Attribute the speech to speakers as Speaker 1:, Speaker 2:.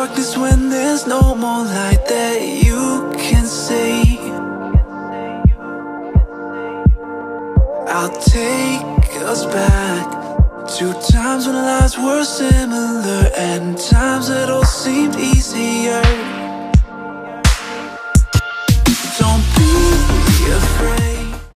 Speaker 1: darkness when there's no more light that you can see. I'll take us back to times when lives were similar and times that all seemed easier. Don't be afraid.